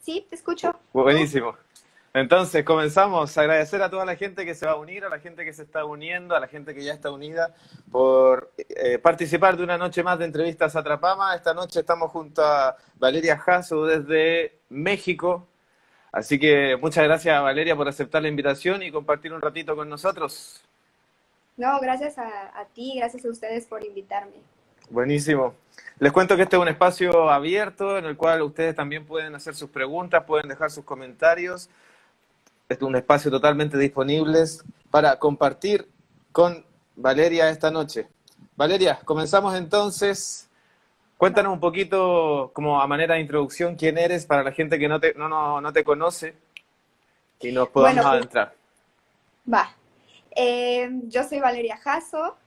Sí, te escucho. ¿Tú? Buenísimo. Entonces, comenzamos. Agradecer a toda la gente que se va a unir, a la gente que se está uniendo, a la gente que ya está unida por participar de una noche más de entrevistas a Atrapama. Esta noche estamos junto a Valeria Jasso desde México. Así que muchas gracias, Valeria, por aceptar la invitación y compartir un ratito con nosotros. No, gracias a ti, gracias a ustedes por invitarme. Buenísimo. Les cuento que este es un espacio abierto en el cual ustedes también pueden hacer sus preguntas, pueden dejar sus comentarios. Es un espacio totalmente disponible para compartir con Valeria esta noche. Valeria, comenzamos entonces. Va, Cuéntanos un poquito, como a manera de introducción, quién eres para la gente que no te conoce y nos podamos bueno, pues adentrar. va. Yo soy Valeria Jasso,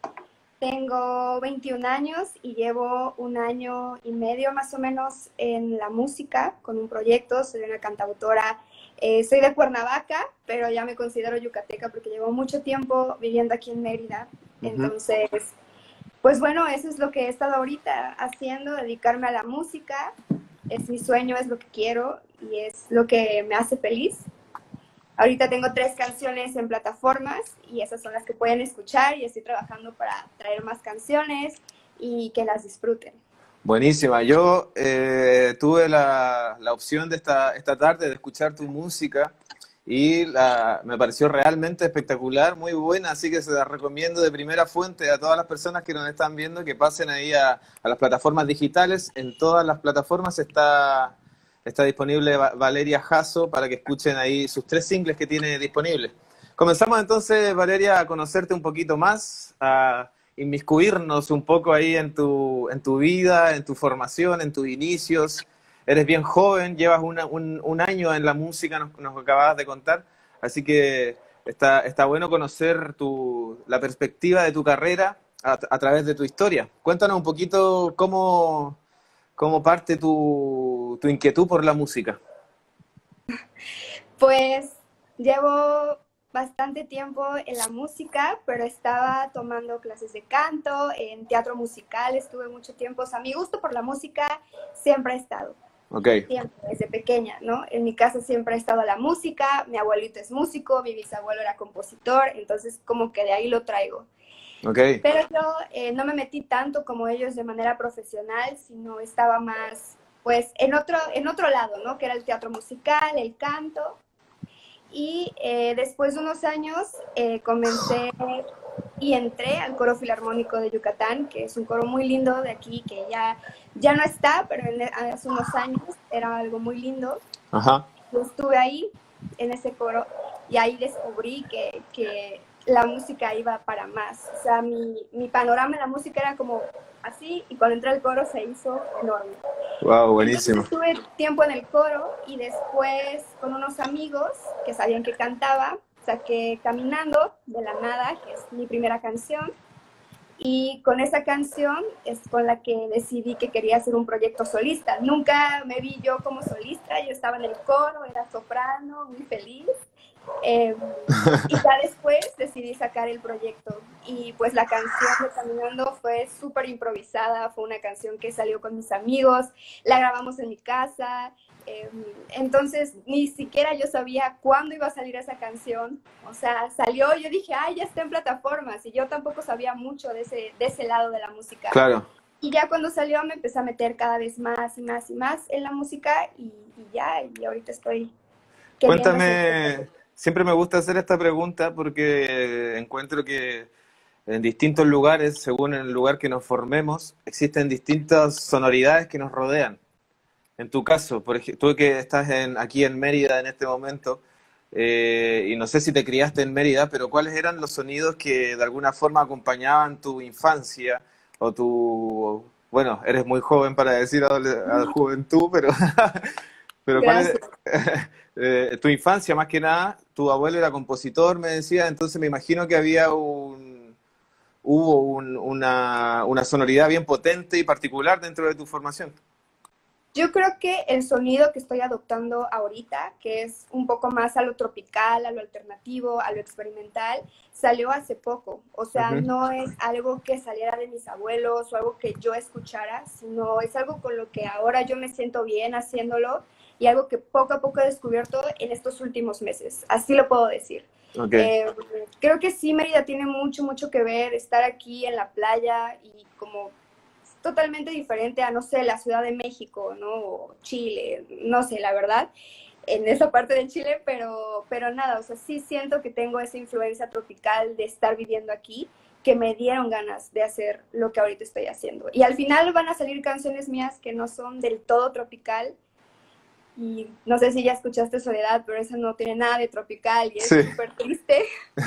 tengo 21 años y llevo un año y medio más o menos en la música con un proyecto. Soy una cantautora. Soy de Cuernavaca, pero ya me considero yucateca porque llevo mucho tiempo viviendo aquí en Mérida. Ujú. Entonces, pues bueno, eso es lo que he estado ahorita haciendo, dedicarme a la música. Es mi sueño, es lo que quiero y es lo que me hace feliz. Ahorita tengo 3 canciones en plataformas y esas son las que pueden escuchar y estoy trabajando para traer más canciones y que las disfruten. Buenísima. Yo tuve la opción de esta tarde de escuchar tu música y me pareció realmente espectacular, muy buena, así que se la recomiendo de primera fuente a todas las personas que nos están viendo que pasen ahí a las plataformas digitales. En todas las plataformas está disponible Valeria Jasso para que escuchen ahí sus 3 singles que tiene disponibles. Comenzamos entonces, Valeria, a conocerte un poquito más, a inmiscuirnos un poco ahí en tu vida, en tu formación, en tus inicios. Eres bien joven, llevas un año en la música, nos acababas de contar, así que está bueno conocer la perspectiva de tu carrera a través de tu historia. Cuéntanos un poquito cómo parte tu inquietud por la música. Pues llevo bastante tiempo en la música, pero estaba tomando clases de canto, en teatro musical estuve mucho tiempo. O sea, mi gusto por la música siempre ha estado. Ok, Siempre, desde pequeña, ¿no? En mi casa siempre ha estado la música, mi abuelito es músico, mi bisabuelo era compositor, entonces como que de ahí lo traigo. ok, Pero yo no me metí tanto como ellos de manera profesional, sino estaba más, pues, en otro lado, ¿no? Que era el teatro musical, el canto. Y después de unos años comencé y entré al Coro Filarmónico de Yucatán, que es un coro muy lindo de aquí, que ya no está, pero hace unos años era algo muy lindo. ajá, Yo estuve ahí, en ese coro, y ahí descubrí que la música iba para más. O sea, mi panorama en la música era como así, y cuando entré al coro se hizo enorme. wow, Entonces buenísimo. estuve tiempo en el coro y después con unos amigos que sabían que cantaba, saqué Caminando de la Nada, que es mi primera canción, y con esa canción es con la que decidí que quería hacer un proyecto solista. Nunca me vi yo como solista, yo estaba en el coro, era soprano, muy feliz. Eh, y ya después decidí sacar el proyecto y pues la canción de Caminando fue súper improvisada, fue una canción que salió con mis amigos, la grabamos en mi casa, eh, entonces ni siquiera yo sabía cuándo iba a salir esa canción, o sea, salió, yo dije, ay, ya está en plataformas y yo tampoco sabía mucho de ese lado de la música. Claro. Y ya cuando salió me empecé a meter cada vez más y más y más en la música y ya, y ahorita estoy queriendo hacer este Cuéntame, proyecto. siempre me gusta hacer esta pregunta porque encuentro que en distintos lugares, según el lugar que nos formemos, existen distintas sonoridades que nos rodean. En tu caso, por ejemplo, tú que estás aquí en Mérida en este momento, y no sé si te criaste en Mérida, pero ¿cuáles eran los sonidos que de alguna forma acompañaban tu infancia o bueno, eres muy joven para decir juventud, pero ¿cuál es Gracias. tu infancia más que nada? Tu abuelo era compositor, me decía, entonces me imagino que hubo una sonoridad bien potente y particular dentro de tu formación. Yo creo que el sonido que estoy adoptando ahorita, que es un poco más a lo tropical, a lo alternativo, a lo experimental, salió hace poco. O sea, Ujú. no es algo que saliera de mis abuelos o algo que yo escuchara, sino es algo con lo que ahora yo me siento bien haciéndolo y algo que poco a poco he descubierto en estos últimos meses, así lo puedo decir. Okay. Creo que sí, Mérida tiene mucho, mucho que ver, estar aquí en la playa y como totalmente diferente a, no sé, la Ciudad de México, ¿no? O Chile, no sé, la verdad, en esa parte de Chile, pero nada, o sea, sí siento que tengo esa influencia tropical de estar viviendo aquí, que me dieron ganas de hacer lo que ahorita estoy haciendo. Y al final van a salir canciones mías que no son del todo tropical, y no sé si ya escuchaste Soledad, pero esa no tiene nada de tropical y es Sí. súper triste,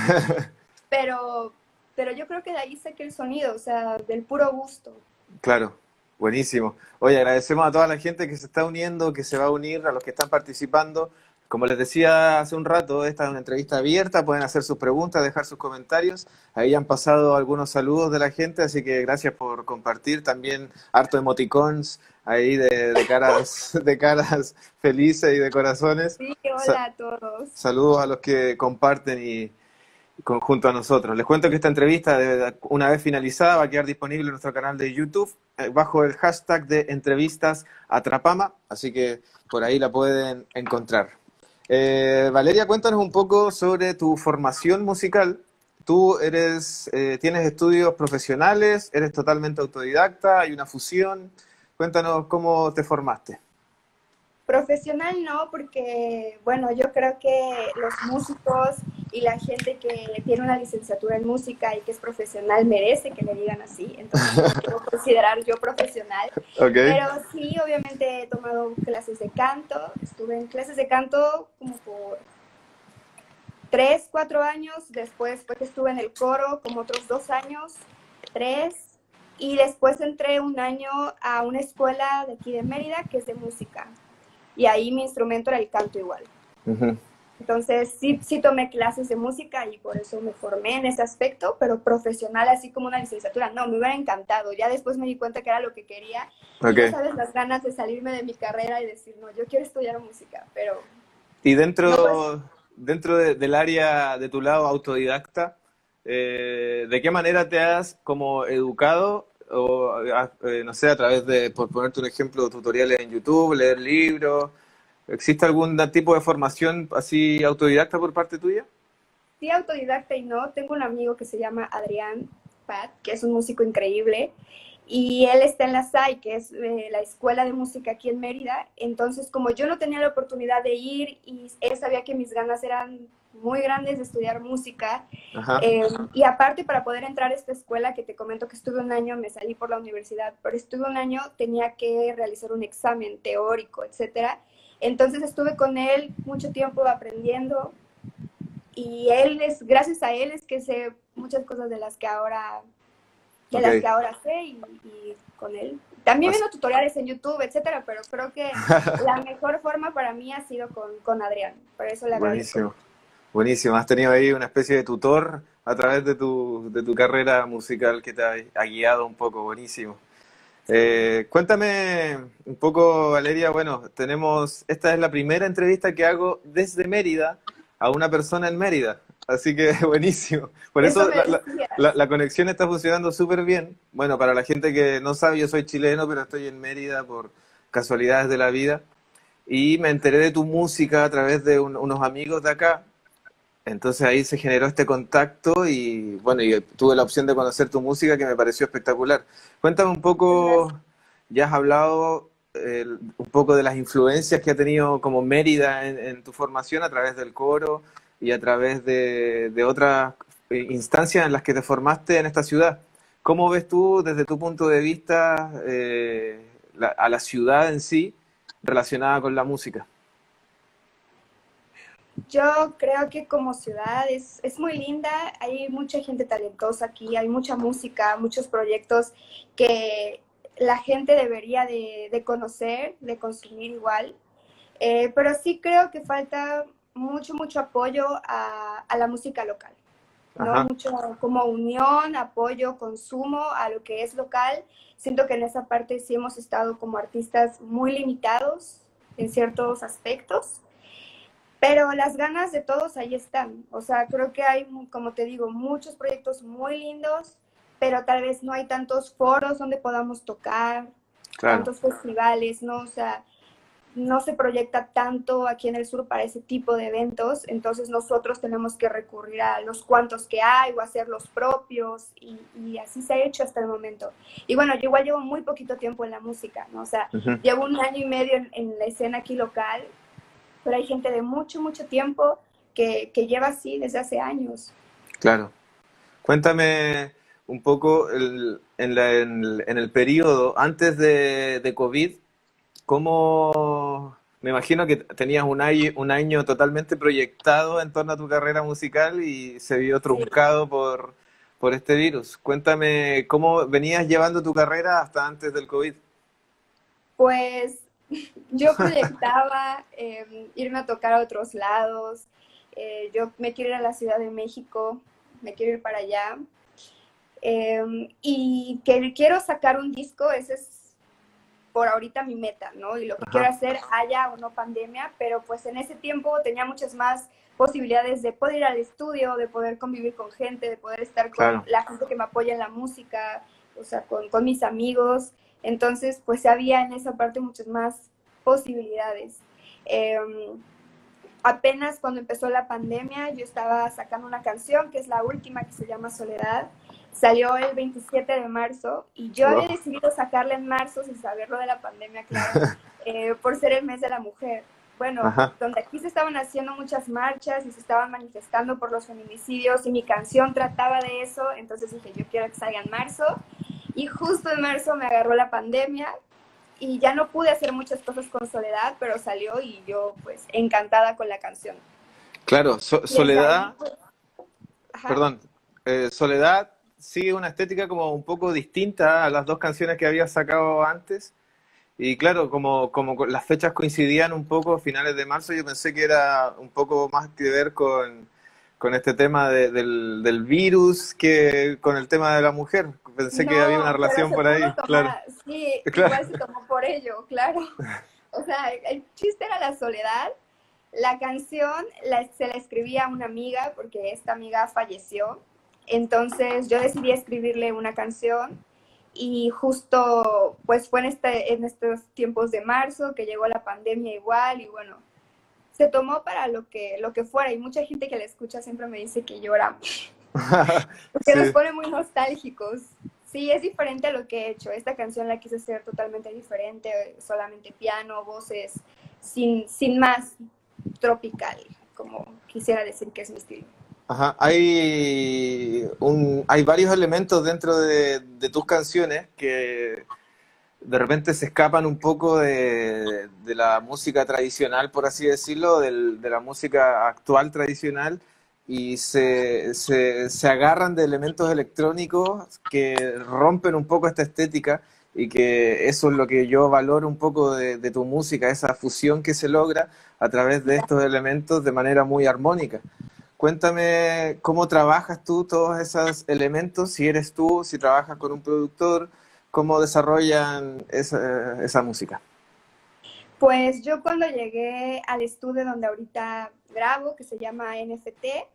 pero, pero yo creo que de ahí saqué el sonido, o sea, del puro gusto. Claro, buenísimo. Oye, agradecemos a toda la gente que se está uniendo, que se va a unir, a los que están participando. Como les decía hace un rato, esta es una entrevista abierta, pueden hacer sus preguntas, dejar sus comentarios. Ahí han pasado algunos saludos de la gente, así que gracias por compartir. También harto emoticons ahí de caras felices y de corazones. Sí, Sa- hola a todos. saludos a los que comparten y junto a nosotros. Les cuento que esta entrevista, una vez finalizada, va a quedar disponible en nuestro canal de YouTube bajo el hashtag de entrevistas Atrapama, así que por ahí la pueden encontrar. Valeria, cuéntanos un poco sobre tu formación musical. ¿Tú tienes estudios profesionales? ¿Eres totalmente autodidacta? ¿Hay una fusión? Cuéntanos cómo te formaste. Profesional no, porque, bueno, yo creo que los músicos y la gente que tiene una licenciatura en música y que es profesional merece que le digan así, entonces no me quiero considerar yo profesional, Ok. pero sí, obviamente he tomado clases de canto, estuve en clases de canto como por 3, 4 años, después pues, estuve en el coro como otros 2 años, 3, y después entré un año a una escuela de aquí de Mérida que es de música. Y ahí mi instrumento era el canto igual. Ujú. Entonces sí tomé clases de música y por eso me formé en ese aspecto, pero profesional, así como una licenciatura, no, me hubiera encantado. Ya después me di cuenta que era lo que quería y ya Ok. sabes las ganas de salirme de mi carrera y decir, no, yo quiero estudiar música, pero Y no pues. dentro del área de tu lado autodidacta, ¿de qué manera te has como educado? O, no sé, a través de, por ponerte un ejemplo, tutoriales en YouTube, leer libros. ¿Existe algún tipo de formación así autodidacta por parte tuya? Sí, autodidacta y no. Tengo un amigo que se llama Adrián Pat, que es un músico increíble, y él está en la SAI, que es la escuela de música aquí en Mérida. Entonces, como yo no tenía la oportunidad de ir y él sabía que mis ganas eran muy grandes de estudiar música, Ajá. y aparte para poder entrar a esta escuela, que te comento que estuve un año, me salí por la universidad, pero estuve un año, tenía que realizar un examen teórico, etcétera. Entonces estuve con él mucho tiempo aprendiendo, y él es, gracias a él es que sé muchas cosas de Ok. las que ahora sé, y con él. También viendo tutoriales en YouTube, etcétera, pero creo que la mejor forma para mí ha sido con Adrián, por eso le agradezco. Buenísimo. Buenísimo. Has tenido ahí una especie de tutor a través de tu carrera musical que te ha guiado un poco. Buenísimo. Sí. Cuéntame un poco, Valeria. Bueno, esta es la primera entrevista que hago desde Mérida a una persona en Mérida. Así que buenísimo. Por Eso eso me decías. la conexión está funcionando súper bien. Bueno, para la gente que no sabe, yo soy chileno, pero estoy en Mérida por casualidades de la vida. Y me enteré de tu música a través de unos amigos de acá. Entonces ahí se generó este contacto y bueno, y tuve la opción de conocer tu música que me pareció espectacular. Cuéntame un Muchas poco, gracias. ya has hablado un poco de las influencias que ha tenido como Mérida en tu formación a través del coro y a través de otras instancias en las que te formaste en esta ciudad. ¿Cómo ves tú desde tu punto de vista a la ciudad en sí relacionada con la música? Yo creo que como ciudad es muy linda, hay mucha gente talentosa aquí, hay mucha música, muchos proyectos que la gente debería de conocer, de consumir igual. Pero sí creo que falta mucho, mucho apoyo a la música local, ¿no? Ajá, Mucho como unión, apoyo, consumo a lo que es local. Siento que en esa parte sí hemos estado como artistas muy limitados en ciertos aspectos, pero las ganas de todos ahí están. O sea, creo que hay, como te digo, muchos proyectos muy lindos, pero tal vez no hay tantos foros donde podamos tocar, claro. tantos festivales, ¿no? O sea, no se proyecta tanto aquí en el sur para ese tipo de eventos, entonces nosotros tenemos que recurrir a los cuantos que hay o hacer los propios y así se ha hecho hasta el momento. Y bueno, yo igual llevo muy poquito tiempo en la música, ¿no? O sea, Ujú. llevo un año y medio en la escena aquí local, pero hay gente de mucho, mucho tiempo que lleva así desde hace años. Claro. Cuéntame un poco en el periodo antes de COVID, ¿cómo? Me imagino que tenías un año totalmente proyectado en torno a tu carrera musical y se vio Sí, truncado por este virus. Cuéntame cómo venías llevando tu carrera hasta antes del COVID. pues yo proyectaba irme a tocar a otros lados. Yo me quiero ir a la Ciudad de México, me quiero ir para allá. Y que quiero sacar un disco, ese es por ahorita mi meta, ¿no? Y lo que quiero Ajá, hacer, haya o no pandemia, pero pues en ese tiempo tenía muchas más posibilidades de poder ir al estudio, de poder convivir con gente, de poder estar con claro. la gente que me apoya en la música, o sea, con mis amigos. Entonces, pues había en esa parte muchas más posibilidades. Eh, Apenas cuando empezó la pandemia, yo estaba sacando una canción que es la última, que se llama Soledad. Salió el 27 de marzo y yo había Wow. decidido sacarla en marzo sin saberlo de la pandemia, claro, por ser el mes de la mujer. Bueno, Ajá. donde aquí se estaban haciendo muchas marchas y se estaban manifestando por los feminicidios y mi canción trataba de eso, entonces dije, yo quiero que salga en marzo. Y justo en marzo me agarró la pandemia y ya no pude hacer muchas cosas con Soledad, pero salió y yo pues encantada con la canción. Claro, Y desde ahí, Soledad, pues, ajá, perdón, Soledad sigue una estética como un poco distinta a las dos canciones que había sacado antes. Y claro, las fechas coincidían un poco a finales de marzo, yo pensé que era un poco más que ver con este tema del virus que con el tema de la mujer. Pensé que había una no, pero relación se por pudo ahí, claro. tomar, sí, Claro. igual se tomó por ello, claro. O sea, el chiste era la soledad. La canción se la escribí a una amiga porque esta amiga falleció. Entonces yo decidí escribirle una canción y justo pues fue en estos tiempos de marzo que llegó la pandemia igual y bueno, se tomó para lo que fuera y mucha gente que la escucha siempre me dice que llora porque nos Sí. pone muy nostálgicos. Sí, es diferente a lo que he hecho. Esta canción la quise hacer totalmente diferente, solamente piano, voces, sin más tropical, como quisiera decir que es mi estilo. Ajá. Hay varios elementos dentro de tus canciones que de repente se escapan un poco de la música tradicional, por así decirlo, de la música actual tradicional, y se agarran de elementos electrónicos que rompen un poco esta estética, y que eso es lo que yo valoro un poco de tu música, esa fusión que se logra a través de estos elementos de manera muy armónica. Cuéntame cómo trabajas tú todos esos elementos, si eres tú, si trabajas con un productor, cómo desarrollan esa música. Pues yo cuando llegué al estudio donde ahorita grabo, que se llama NFT,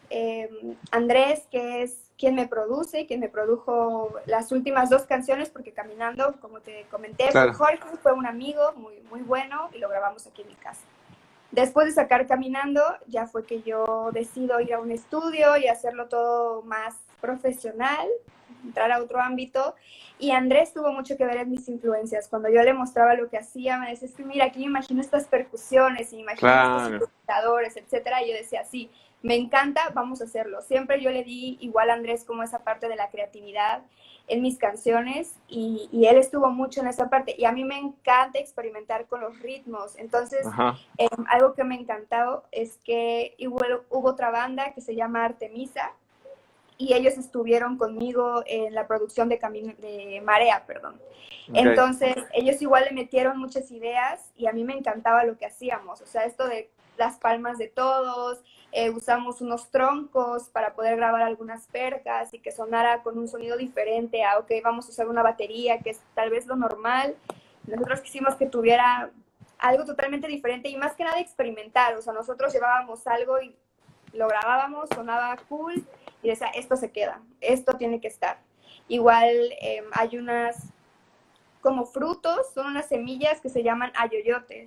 Andrés, que es quien me produce, quien me produjo las últimas dos canciones, porque Caminando, como te comenté, fue Claro. Jorge, fue un amigo muy, muy bueno y lo grabamos aquí en mi casa. Después de sacar Caminando, ya fue que yo decido ir a un estudio y hacerlo todo más profesional, entrar a otro ámbito. Y Andrés tuvo mucho que ver en mis influencias. Cuando yo le mostraba lo que hacía, me decía, es que mira, aquí me imagino estas percusiones, me imagino estos Claro. sintetizadores, etcétera. Y yo decía, sí, me encanta, vamos a hacerlo. Siempre yo le di igual a Andrés como esa parte de la creatividad en mis canciones y él estuvo mucho en esa parte. Y a mí me encanta experimentar con los ritmos. Entonces, Ajá. algo que me encantó es que hubo otra banda que se llama Artemisa y ellos estuvieron conmigo en la producción de Marea, perdón. Ok. Entonces, ellos igual le metieron muchas ideas y a mí me encantaba lo que hacíamos. O sea, esto de las palmas de todos, usamos unos troncos para poder grabar algunas percas y que sonara con un sonido diferente a, ok, vamos a usar una batería, que es tal vez lo normal. Nosotros quisimos que tuviera algo totalmente diferente y más que nada experimentar. O sea, nosotros llevábamos algo y lo grabábamos, sonaba cool y decía, esto se queda, esto tiene que estar. Igual hay unas como frutos, son unas semillas que se llaman ayoyotes.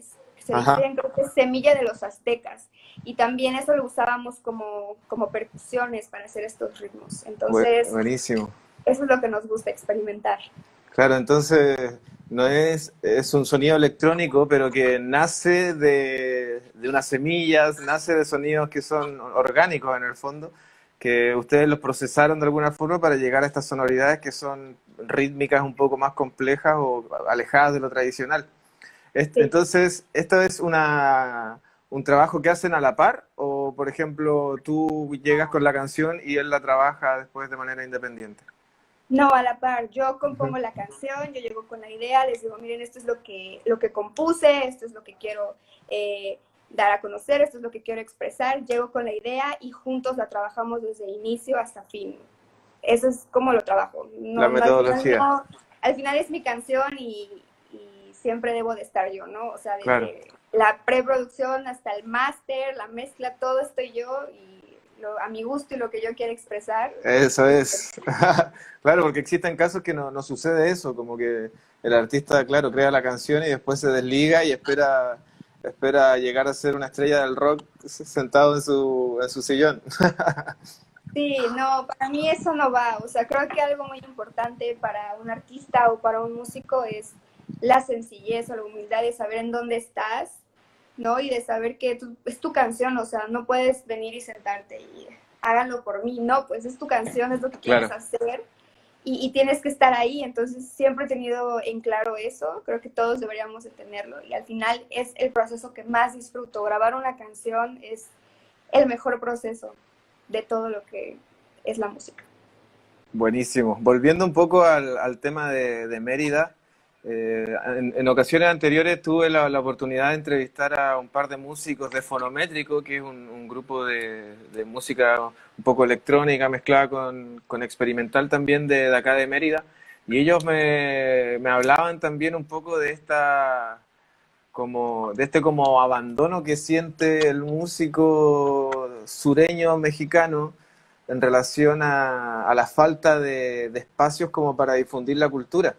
se Ajá, dicen, creo que es semilla de los aztecas. Y también eso lo usábamos como percusiones para hacer estos ritmos. Entonces, buenísimo. eso es lo que nos gusta experimentar. Claro, entonces no es un sonido electrónico, pero que nace de unas semillas, nace de sonidos que son orgánicos en el fondo, que ustedes los procesaron de alguna forma para llegar a estas sonoridades que son rítmicas un poco más complejas o alejadas de lo tradicional. Sí. Entonces, ¿esto es un trabajo que hacen a la par? O, por ejemplo, tú llegas con la canción y él la trabaja después de manera independiente. No, a la par, yo Ujú. compongo la canción, yo llego con la idea, les digo, miren, esto es lo que compuse, esto es lo que quiero dar a conocer, esto es lo que quiero expresar, llego con la idea y juntos la trabajamos desde inicio hasta fin. Eso es como lo trabajo. La No, no, al final metodología, no, al final es mi canción y siempre debo de estar yo, ¿no? O sea, claro. desde la preproducción hasta el máster, la mezcla, todo estoy yo y a mi gusto y lo que yo quiero expresar. Eso es. Claro, porque existen casos que no sucede eso, como que el artista, claro, crea la canción y después se desliga y espera llegar a ser una estrella del rock sentado en su sillón. Sí, no, para mí eso no va. O sea, creo que algo muy importante para un artista o para un músico es la sencillez o la humildad de saber en dónde estás, ¿no? Y de saber que es tu canción, o sea, no puedes venir y sentarte y háganlo por mí, no, pues es tu canción, es lo que quieres Claro. hacer y tienes que estar ahí. Entonces, siempre he tenido en claro eso, creo que todos deberíamos de tenerlo y al final es el proceso que más disfruto. Grabar una canción es el mejor proceso de todo lo que es la música. Buenísimo. Volviendo un poco al tema de Mérida, en ocasiones anteriores tuve la oportunidad de entrevistar a un par de músicos de Fonométrico, que es un grupo de música un poco electrónica mezclada con experimental también de acá de Mérida, y ellos me hablaban también un poco de de este como abandono que siente el músico sureño mexicano en relación a la falta de espacios como para difundir la cultura.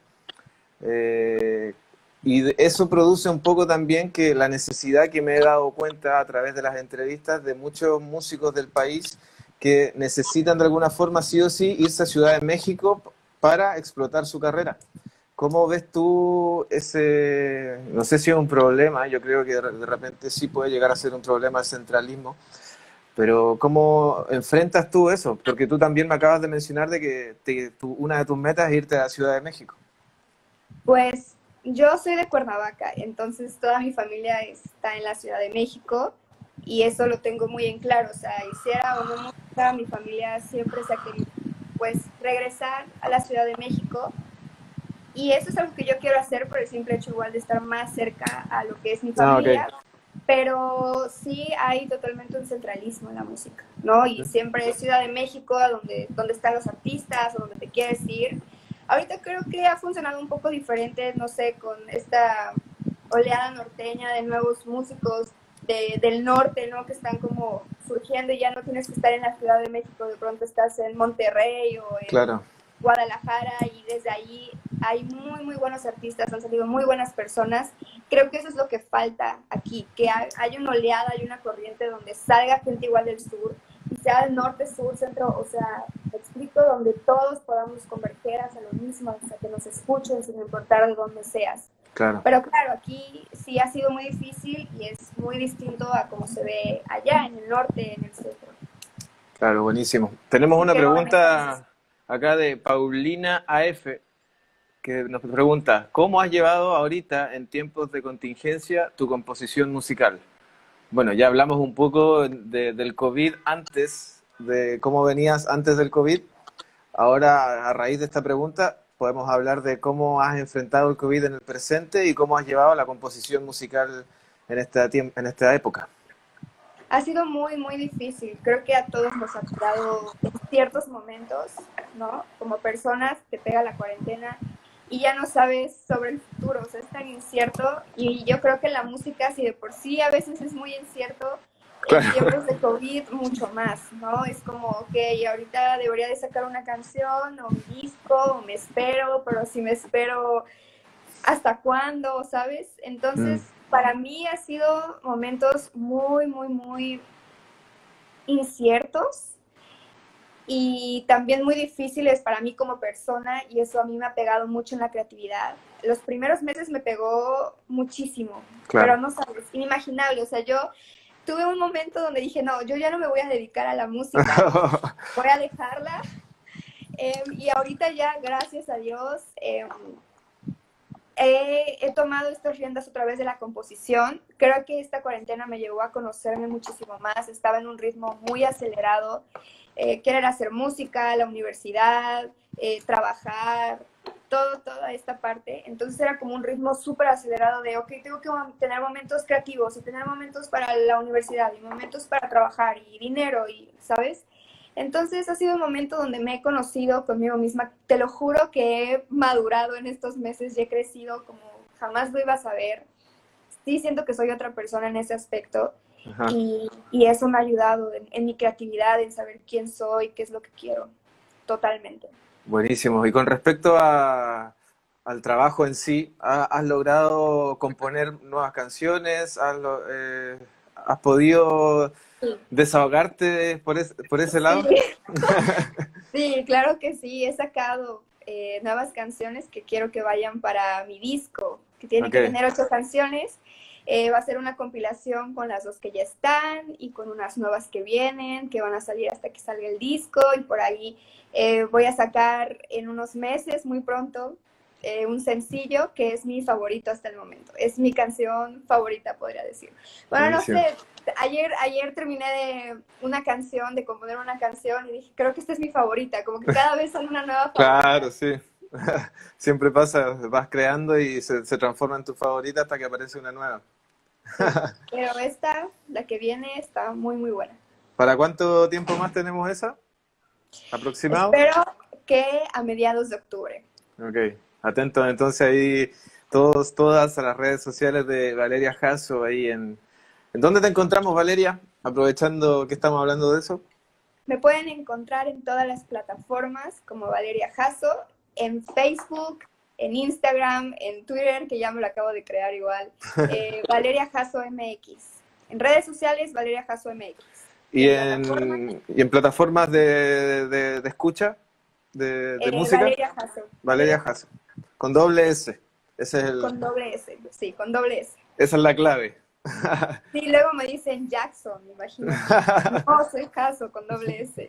Eh, Eso produce un poco también que la necesidad que me he dado cuenta a través de las entrevistas de muchos músicos del país que necesitan de alguna forma sí o sí irse a Ciudad de México para explotar su carrera. ¿Cómo ves tú ese, no sé si es un problema, yo creo que de repente sí puede llegar a ser un problema el centralismo, pero ¿cómo enfrentas tú eso? Porque tú también me acabas de mencionar de que una de tus metas es irte a Ciudad de México. Pues yo soy de Cuernavaca, entonces toda mi familia está en la Ciudad de México y eso lo tengo muy en claro. O sea, hiciera o no música, mi familia siempre se ha querido pues regresar a la Ciudad de México y eso es algo que yo quiero hacer por el simple hecho igual de estar más cerca a lo que es mi Ah, ok. familia, pero sí hay totalmente un centralismo en la música, ¿no? Y siempre es Ciudad de México, donde están los artistas, o donde te quieres ir. Ahorita creo que ha funcionado un poco diferente, no sé, con esta oleada norteña de nuevos músicos del norte, ¿no? Que están como surgiendo y ya no tienes que estar en la Ciudad de México, de pronto estás en Monterrey o en Claro, Guadalajara y desde ahí hay muy, muy buenos artistas, han salido muy buenas personas. Creo que eso es lo que falta aquí, que hay una oleada, hay una corriente donde salga gente igual del sur, y sea del norte, sur, centro, o sea, me explico, donde todos podamos converger hacia lo mismo, hasta que nos escuchen sin importar de dónde seas. claro, Pero claro, aquí sí ha sido muy difícil y es muy distinto a cómo se ve allá, en el norte, en el centro. claro, buenísimo. Tenemos Así una que bueno, entonces, pregunta acá de Paulina AF que nos pregunta, ¿cómo has llevado ahorita en tiempos de contingencia tu composición musical? Bueno, ya hablamos un poco del COVID antes, de cómo venías antes del COVID. Ahora, a raíz de esta pregunta, podemos hablar de cómo has enfrentado el COVID en el presente y cómo has llevado la composición musical en esta época. ha sido muy, muy difícil. Creo que a todos nos ha tocado en ciertos momentos, ¿no? Como personas te pega la cuarentena y ya no sabes sobre el futuro, o sea, es tan incierto y yo creo que la música, si de por sí a veces es muy incierto, en Claro. tiempos de COVID mucho más, ¿no? Es como, ok, ahorita debería de sacar una canción o un disco, o me espero, pero si me espero, ¿hasta cuándo? ¿Sabes? Mm, Entonces, para mí ha sido momentos muy, muy, muy inciertos y también muy difíciles para mí como persona y eso a mí me ha pegado mucho en la creatividad. Los primeros meses me pegó muchísimo, pero Claro. no sabes, inimaginable. O sea, yo tuve un momento donde dije, no, yo ya no me voy a dedicar a la música, voy a dejarla. Y ahorita ya, gracias a Dios, he tomado estas riendas otra vez de la composición. Creo que esta cuarentena me llevó a conocerme muchísimo más. Estaba en un ritmo muy acelerado. Querer hacer música, la universidad, trabajar, toda esta parte. Entonces era como un ritmo súper acelerado de, ok, tengo que tener momentos creativos y tener momentos para la universidad y momentos para trabajar y dinero, y, ¿sabes? Entonces ha sido un momento donde me he conocido conmigo misma. Te lo juro que he madurado en estos meses y he crecido como jamás lo iba a saber. Sí siento que soy otra persona en ese aspecto Ajá. y eso me ha ayudado en mi creatividad, en saber quién soy, qué es lo que quiero, totalmente. Buenísimo. Y con respecto al trabajo en sí, ¿has logrado componer nuevas canciones? ¿Has podido Sí, desahogarte por ese sí, lado? sí, claro que sí. He sacado nuevas canciones que quiero que vayan para mi disco, que tiene Ok, que tener 8 canciones. Va a ser una compilación con las 2 que ya están y con unas nuevas que vienen, que van a salir hasta que salga el disco. Y por ahí voy a sacar en unos meses, muy pronto, un sencillo que es mi favorito hasta el momento. Es mi canción favorita, podría decir. Bueno, no buenísimo. sé, ayer terminé una canción, de componer una canción y dije, creo que esta es mi favorita, como que cada vez sale una nueva Claro, favorita. sí. Siempre pasa, vas creando y se transforma en tu favorita hasta que aparece una nueva. Sí, pero esta, la que viene, está muy, muy buena. ¿Para cuánto tiempo más tenemos esa? ¿Aproximado? Espero que a mediados de octubre. Ok, atentos entonces ahí todas a las redes sociales de Valeria Jasso ahí ¿En dónde te encontramos, Valeria? Aprovechando que estamos hablando de eso. Me pueden encontrar en todas las plataformas como Valeria Jasso, en Facebook, en Instagram, en Twitter, que ya me lo acabo de crear igual, Valeria Jasso MX. En redes sociales, Valeria Jasso MX. Y Y en plataformas, en plataformas de escucha, de música, Valeria Jasso. Valeria Valeria Jasso. Jasso. Con doble S. Con doble S, sí, con doble S. Esa es la clave. Sí, luego me dicen Jackson, imagínate. No, soy Jasso con doble S.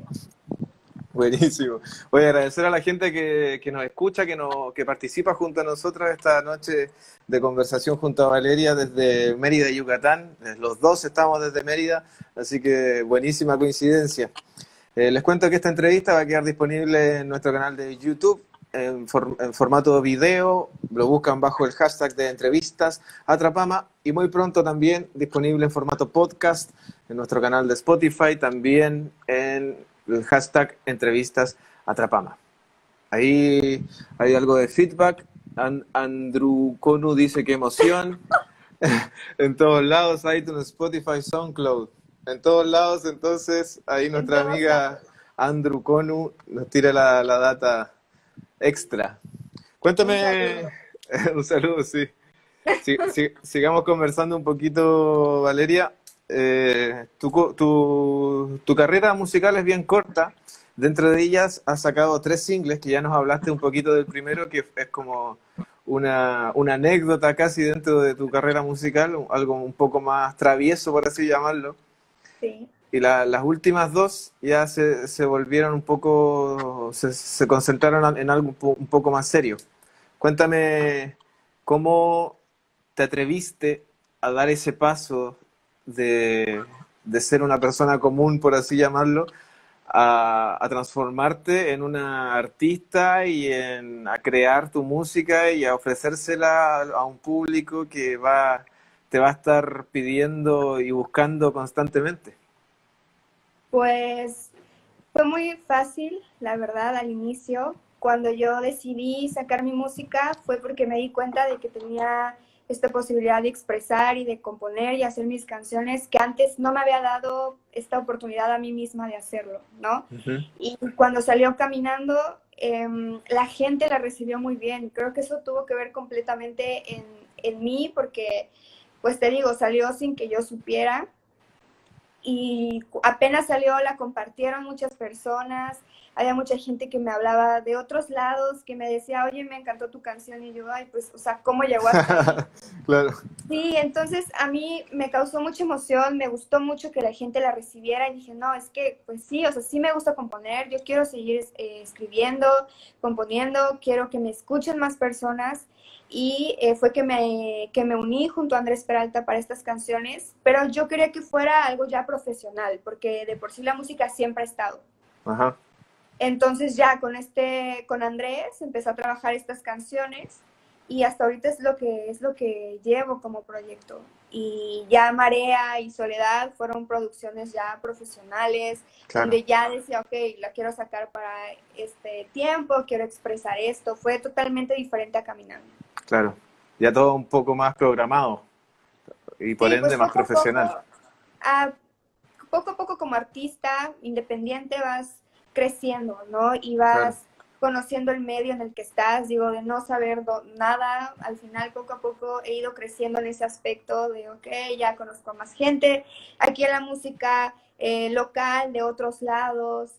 Buenísimo. Voy a agradecer a la gente que nos escucha, que participa junto a nosotros esta noche de conversación junto a Valeria desde Mérida, Yucatán. Los dos estamos desde Mérida, así que buenísima coincidencia. Les cuento que esta entrevista va a quedar disponible en nuestro canal de YouTube en formato video. Lo buscan bajo el hashtag de entrevistas Atrapama y muy pronto también disponible en formato podcast en nuestro canal de Spotify, también en el hashtag entrevistas Atrapama. Ahí hay algo de feedback. Andrew Konu dice que emoción. En todos lados, iTunes, Spotify, SoundCloud. En todos lados, entonces, ahí En nuestra todos amiga lados. Andrew Konu nos tira la data extra. Un Cuéntame, saludo. un saludo, sí. Sigamos conversando un poquito, Valeria. Tu carrera musical es bien corta. Dentro de ellas has sacado 3 singles, que ya nos hablaste un poquito del primero, que es como una anécdota casi dentro de tu carrera musical, algo un poco más travieso, por así llamarlo. Sí. Y las últimas dos ya se volvieron un poco, se concentraron en algo un poco más serio. Cuéntame cómo te atreviste a dar ese paso de ser una persona común, por así llamarlo, a transformarte en una artista y a crear tu música y a ofrecérsela a un público que te va a estar pidiendo y buscando constantemente. Pues fue muy fácil, la verdad, al inicio. Cuando yo decidí sacar mi música fue porque me di cuenta de que tenía esta posibilidad de expresar y de componer y hacer mis canciones que antes no me había dado esta oportunidad a mí misma de hacerlo, ¿no? Ujú. Y cuando salió Caminando, la gente la recibió muy bien. Creo que eso tuvo que ver completamente en mí porque pues te digo, salió sin que yo supiera y apenas salió la compartieron muchas personas, había mucha gente que me hablaba de otros lados, que me decía, oye, me encantó tu canción, y yo, ay, pues, o sea, ¿cómo llegó hasta ahí? Claro, Sí, entonces a mí me causó mucha emoción, me gustó mucho que la gente la recibiera y dije, no, es que, pues sí, o sea, sí me gusta componer, yo quiero seguir escribiendo, componiendo, quiero que me escuchen más personas y fue que me uní junto a Andrés Peralta para estas canciones, pero yo quería que fuera algo ya profesional, porque de por sí la música siempre ha estado. ajá, Entonces ya con Andrés empecé a trabajar estas canciones y hasta ahorita es lo que llevo como proyecto. Y ya Marea y Soledad fueron producciones ya profesionales, claro, donde ya decía, ok, la quiero sacar para este tiempo, quiero expresar esto. Fue totalmente diferente a Caminando. claro. Ya todo un poco más programado y por Sí, ende pues más profesional. a, poco a poco como artista independiente vas creciendo, ¿no? Y Claro, vas conociendo el medio en el que estás, digo, de no saber nada, al final poco a poco he ido creciendo en ese aspecto de, ok, ya conozco a más gente, aquí en la música local de otros lados,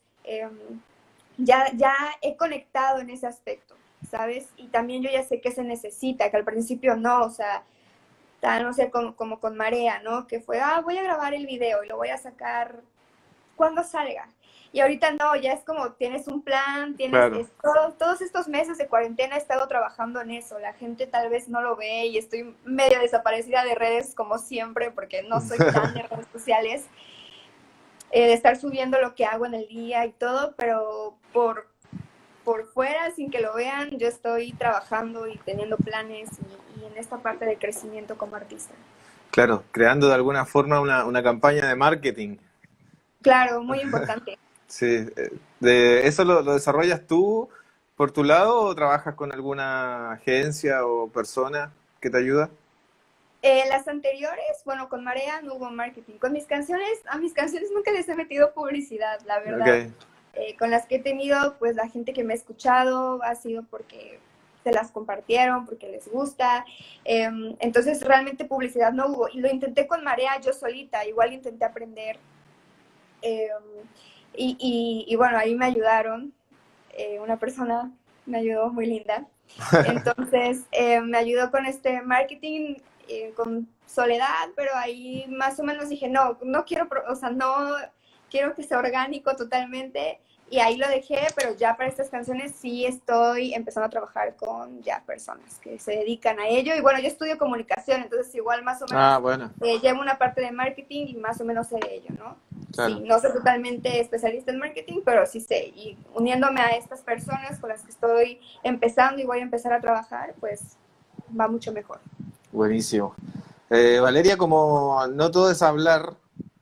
ya he conectado en ese aspecto, ¿sabes? Y también yo ya sé que se necesita, que al principio no, o sea, no sé, como con Marea, ¿no? Que fue, voy a grabar el video y lo voy a sacar cuando salga. Y ahorita no, ya es como tienes un plan, claro. todos estos meses de cuarentena he estado trabajando en eso. La gente tal vez no lo ve y estoy medio desaparecida de redes como siempre porque no soy tan de redes sociales, de estar subiendo lo que hago en el día y todo, pero por fuera, sin que lo vean, yo estoy trabajando y teniendo planes y en esta parte de crecimiento como artista. Claro, creando de alguna forma una campaña de marketing. Claro, muy importante. Sí, ¿eso lo desarrollas tú por tu lado o trabajas con alguna agencia o persona que te ayuda? Las anteriores, bueno, con Marea no hubo marketing. Con mis canciones, a mis canciones nunca les he metido publicidad, la verdad. Ok, Con las que he tenido, pues la gente que me ha escuchado ha sido porque se las compartieron, porque les gusta. Entonces, realmente publicidad no hubo. Y lo intenté con Marea yo solita, igual intenté aprender. Eh, y bueno, ahí me ayudaron. Una persona me ayudó muy linda. Entonces, me ayudó con este marketing, con Soledad, pero ahí más o menos dije, no, no quiero, o sea, no quiero que sea orgánico totalmente. Y ahí lo dejé, pero ya para estas canciones sí estoy empezando a trabajar con ya personas que se dedican a ello. Y bueno, yo estudio comunicación, entonces igual más o menos ah, bueno, llevo una parte de marketing y más o menos sé de ello, ¿no? claro, Sí, no soy totalmente especialista en marketing, pero sí sé. Y uniéndome a estas personas con las que estoy empezando y voy a empezar a trabajar, pues va mucho mejor. buenísimo. Valeria, como no todo es hablar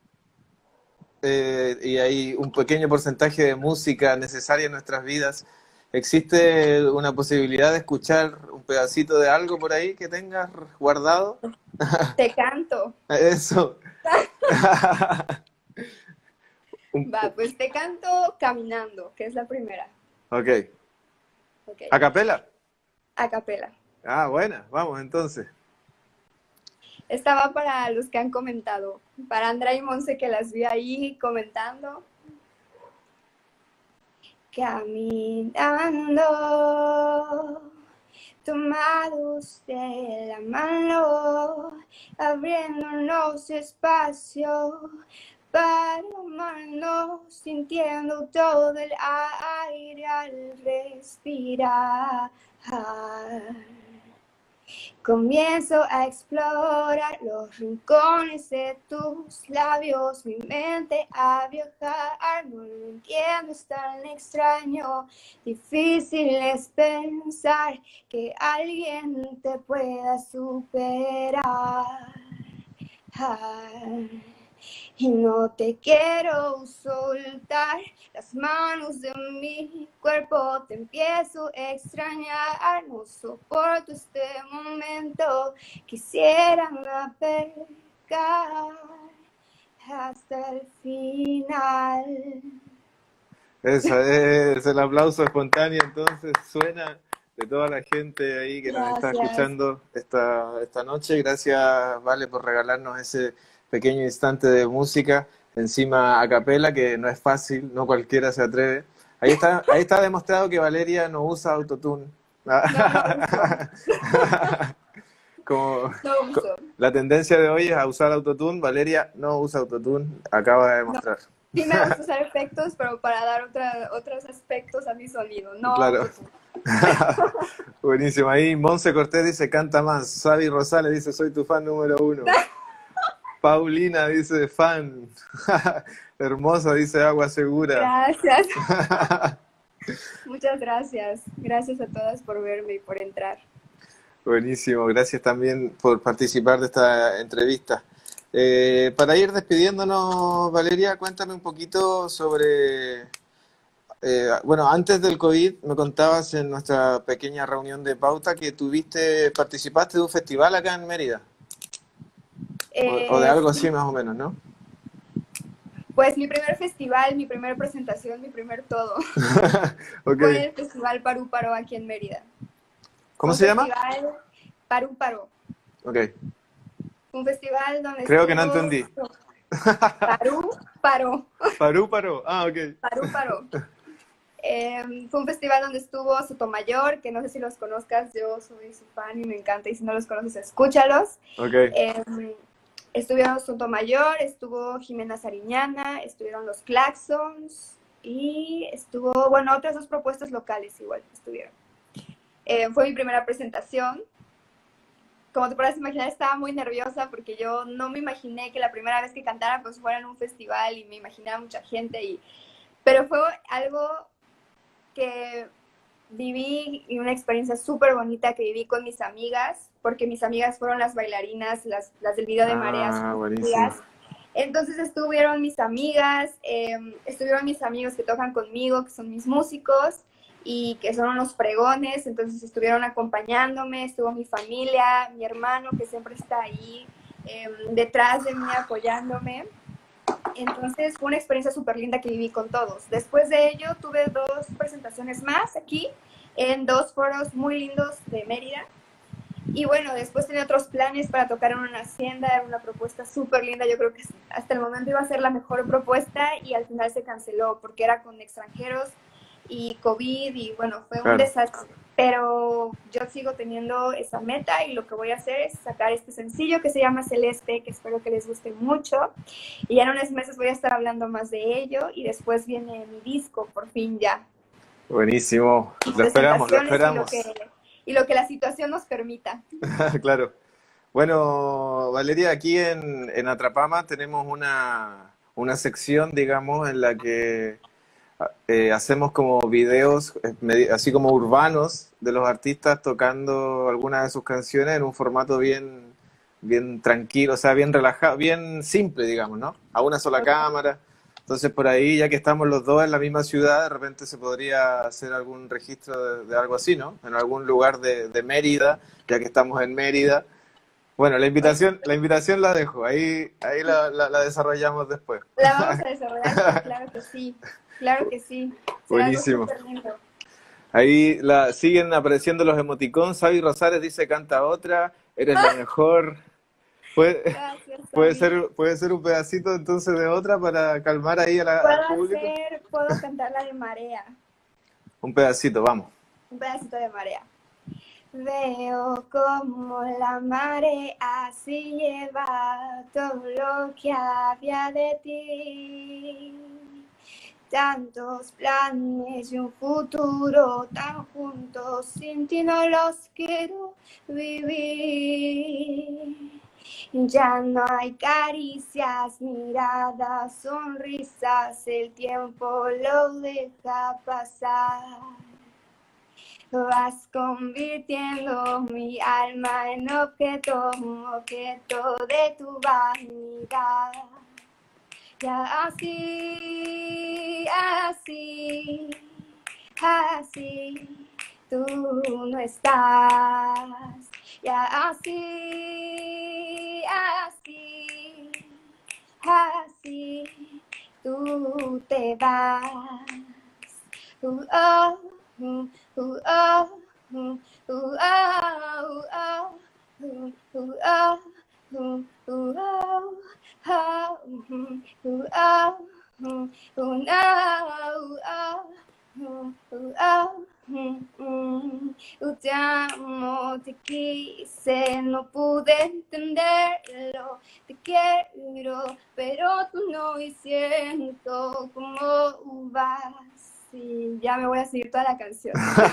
y hay un pequeño porcentaje de música necesaria en nuestras vidas, ¿existe una posibilidad de escuchar un pedacito de algo por ahí que tengas guardado? Te canto. Eso. Va, pues te canto Caminando, que es la primera. Ok. Ok, ¿A capela? a capela. Ah, buena, vamos entonces. Esta va para los que han comentado. Para Andrea y Monse que las vi ahí comentando. Caminando, tomados de la mano, abriéndonos espacio para amarnos, sintiendo todo el aire al respirar. Comienzo a explorar los rincones de tus labios, mi mente a viajar, no lo entiendo, es tan extraño, difícil es pensar que alguien te pueda superar. Y no te quiero soltar las manos de mi cuerpo, te empiezo a extrañar, no soporto este momento, quisiera navegar hasta el final. Eso es el aplauso espontáneo, entonces suena de toda la gente ahí que nos está Gracias. escuchando esta noche. Gracias, Vale, por regalarnos ese pequeño instante de música, encima a capela, que no es fácil, no cualquiera se atreve. Ahí está demostrado que Valeria no usa autotune. No, no uso. Como, No uso. la tendencia de hoy es a usar autotune. Valeria no usa autotune, acaba de No. demostrar. Sí me gusta usar efectos, pero para dar otros aspectos a mi sonido, no Claro. autotune. Buenísimo. Ahí Monse Cortés dice canta más. Xavi Rosales dice soy tu fan número uno. Paulina dice fan. Hermosa dice agua segura. Gracias. Muchas gracias. Gracias a todas por verme y por entrar. Buenísimo. Gracias también por participar de esta entrevista. Para ir despidiéndonos, Valeria, cuéntame un poquito sobre bueno, antes del COVID me contabas en nuestra pequeña reunión de pauta que participaste de un festival acá en Mérida, o de algo así Sí, más o menos, ¿no? pues mi primer festival, mi primera presentación, mi primer todo Ok. fue el Festival Parú Paró aquí en Mérida. Fue ¿Cómo un se llama? festival Parú Paró. Ok. Un festival donde Creo que no estuvo entendí. Parú Paró. Parú, paró. Ah, ok. Parú Paró. Fue un festival donde estuvo Sotomayor, que no sé si los conozcas, yo soy su fan y me encanta, y si no los conoces, escúchalos. Ok. Estuvieron Sotomayor, estuvo Jimena Sariñana, estuvieron los Claxons y estuvo, bueno, otras dos propuestas locales igual estuvieron. Fue mi primera presentación. Como te podrás imaginar, estaba muy nerviosa porque yo no me imaginé que la primera vez que cantara pues fuera en un festival y me imaginaba mucha gente, pero fue algo que viví y una experiencia súper bonita que viví con mis amigas, porque mis amigas fueron las bailarinas, las del video de Mareas, Ah, buenísimo. amigas. Entonces estuvieron mis amigas, estuvieron mis amigos que tocan conmigo, que son mis músicos y que son unos fregones, entonces estuvieron acompañándome, estuvo mi familia, mi hermano que siempre está ahí detrás de mí apoyándome. Entonces fue una experiencia súper linda que viví con todos. Después de ello tuve dos presentaciones más aquí en dos foros muy lindos de Mérida. Y bueno, después tenía otros planes para tocar en una hacienda, era una propuesta súper linda. Yo creo que hasta el momento iba a ser la mejor propuesta y al final se canceló porque era con extranjeros y COVID y bueno, fue un Claro. desastre. Pero yo sigo teniendo esa meta y lo que voy a hacer es sacar este sencillo que se llama Celeste, que espero que les guste mucho. Y ya en unos meses voy a estar hablando más de ello y después viene mi disco, por fin ya. Buenísimo. Lo esperamos, lo Presentaciones esperamos. y lo que la situación nos permita. Claro. Bueno, Valeria, aquí en Atrapama tenemos una sección, digamos, en la que hacemos como videos así como urbanos de los artistas tocando algunas de sus canciones en un formato bien tranquilo, o sea, bien relajado, bien simple, digamos, ¿no? A una sola cámara. Entonces, por ahí, ya que estamos los dos en la misma ciudad, de repente se podría hacer algún registro de algo así, ¿no? En algún lugar de Mérida, ya que estamos en Mérida. Bueno, la invitación la dejo, ahí la desarrollamos después. La vamos a desarrollar, sí, claro que sí. Claro que sí. Será algo Buenísimo. súper lindo. Ahí siguen apareciendo los emoticons. Xavi Rosales dice canta otra, eres la mejor. Puede, Gracias, David. puede ser un pedacito entonces de otra para calmar ahí al público. Puedo cantar la de Marea. Un pedacito, vamos. Un pedacito de Marea. Veo como la marea se lleva todo lo que había de ti. Tantos planes y un futuro tan juntos, sin ti no los quiero vivir. Ya no hay caricias, miradas, sonrisas, el tiempo lo deja pasar. Vas convirtiendo mi alma en objeto, un objeto de tu vanidad. Ya así, tú no estás. Ya así, tú te vas. Oh, oh, Te amo, te quise, no pude entenderlo, te quiero, pero tú no, y siento cómo vas. Sí, ya me voy a seguir toda la canción.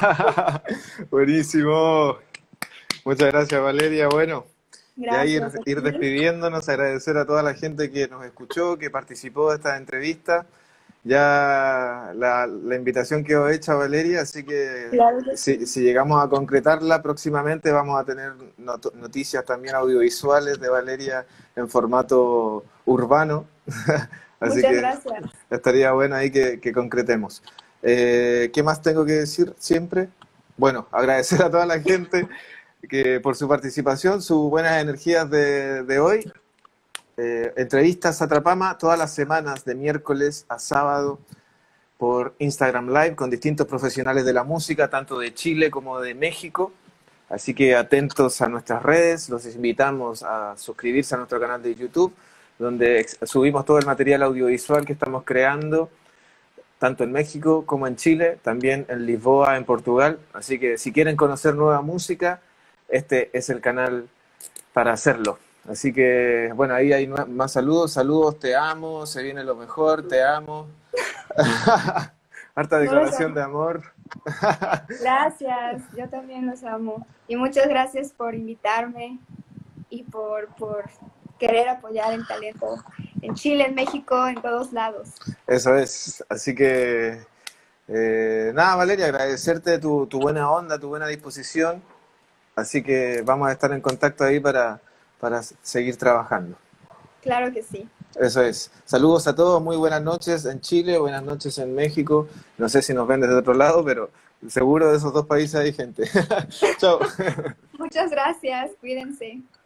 Buenísimo. Muchas gracias, Valeria. Bueno, ya Gracias a ir ti. despidiéndonos, agradecer a toda la gente que nos escuchó, que participó de esta entrevista. Ya la invitación quedó hecha, Valeria, así que Claro que sí. si llegamos a concretarla próximamente vamos a tener noticias también audiovisuales de Valeria en formato urbano. Así Muchas que gracias. estaría bueno ahí que concretemos. ¿Qué más tengo que decir siempre? Bueno, agradecer a toda la gente que por su participación, sus buenas energías de hoy. Entrevistas a Trapama todas las semanas de miércoles a sábado por Instagram Live con distintos profesionales de la música, tanto de Chile como de México. Así que atentos a nuestras redes, los invitamos a suscribirse a nuestro canal de YouTube, donde subimos todo el material audiovisual que estamos creando, tanto en México como en Chile, también en Lisboa, en Portugal. Así que si quieren conocer nueva música, este es el canal para hacerlo. Así que, bueno, ahí hay más saludos. Saludos, te amo, se viene lo mejor, te amo. Harta No los declaración amo. de amor. Gracias, yo también los amo. Y muchas gracias por invitarme y por querer apoyar el talento en Chile, en México, en todos lados. Eso es. Así que, nada, Valeria, agradecerte tu buena onda, tu buena disposición. Así que vamos a estar en contacto ahí para seguir trabajando. Claro que sí. Eso es. Saludos a todos, muy buenas noches en Chile, buenas noches en México. No sé si nos ven desde otro lado, pero seguro de esos dos países hay gente. Chao. Muchas gracias, cuídense.